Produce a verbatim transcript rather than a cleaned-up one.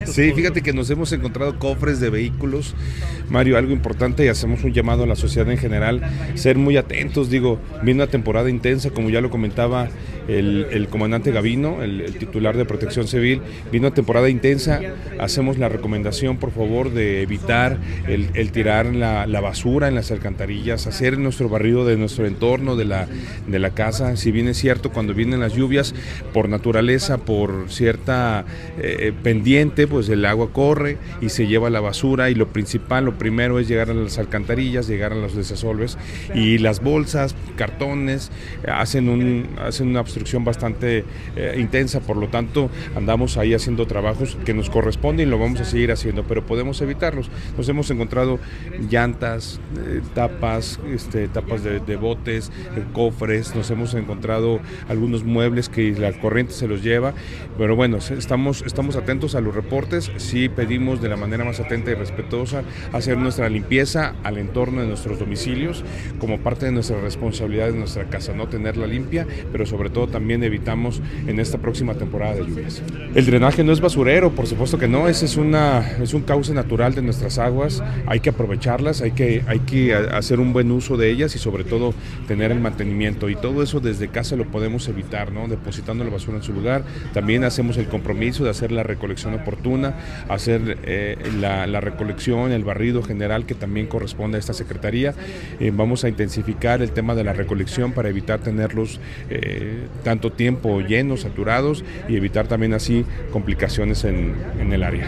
Sí, fíjate que nos hemos encontrado cofres de vehículos, Mario, algo importante, y hacemos un llamado a la sociedad en general, ser muy atentos. Digo, viene una temporada intensa, como ya lo comentaba el, el comandante Gavino, el, el titular de Protección Civil, viene una temporada intensa, hacemos la recomendación, por favor, de evitar el, el tirar la, la basura en las alcantarillas, hacer nuestro barrido de nuestro entorno, de la, de la casa. Si bien es cierto, cuando vienen las lluvias, por naturaleza, por cierta eh, pendiente, pues el agua corre y se lleva la basura, y lo principal, lo primero es llegar a las alcantarillas, llegar a los desasolves, y las bolsas, cartones, hacen, un, hacen una obstrucción bastante eh, intensa. Por lo tanto, andamos ahí haciendo trabajos que nos corresponden y lo vamos a seguir haciendo, pero podemos evitarlos. Nos hemos encontrado llantas, eh, tapas, este, tapas de, de botes, eh, cofres, nos hemos encontrado algunos muebles que la corriente se los lleva, pero bueno, estamos, estamos atentos a los reportes. Sí pedimos de la manera más atenta y respetuosa hacer nuestra limpieza al entorno de nuestros domicilios como parte de nuestra responsabilidad de nuestra casa, no tenerla limpia, pero sobre todo también evitamos en esta próxima temporada de lluvias. El drenaje no es basurero, por supuesto que no, ese es, una, es un cauce natural de nuestras aguas, hay que aprovecharlas, hay que, hay que hacer un buen uso de ellas y sobre todo tener el mantenimiento, y todo eso desde casa lo podemos evitar, ¿no? Depositando la basura en su lugar. También hacemos el compromiso de hacer la recolección oportuna, hacer eh, la, la recolección, el barrido general que también corresponde a esta secretaría. Eh, vamos a intensificar el tema de la recolección para evitar tenerlos eh, tanto tiempo llenos, saturados, y evitar también así complicaciones en, en el área.